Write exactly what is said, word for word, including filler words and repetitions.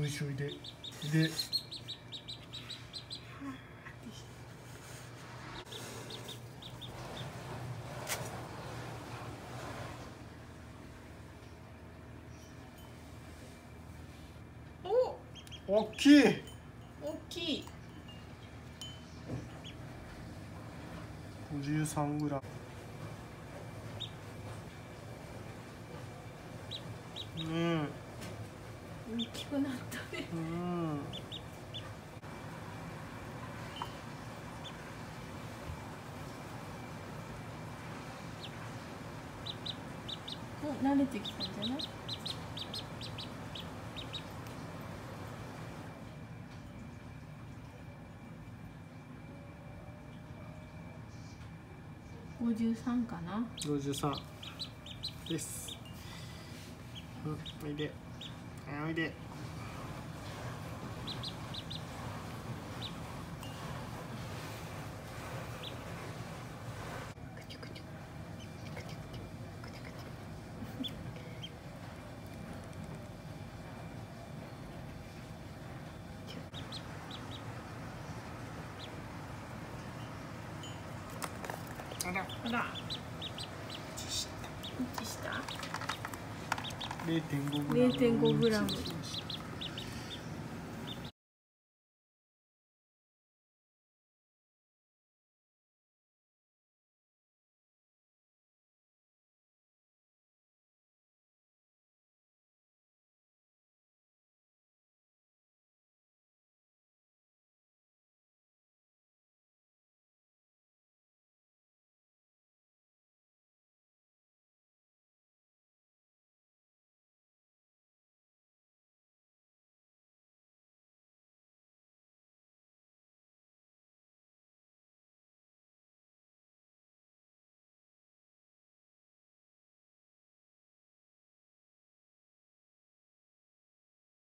よしおいででお大きい大きい。 ごじゅうさんグラム。うん大きくなったね。 うんもう慣れてきたんじゃない？ごじゅうさんかな。 ごじゅうさんです。うん、おいでおいで。あらあら、 一致した。 一致した。 れいてんごグラム。 れいてんごグラム。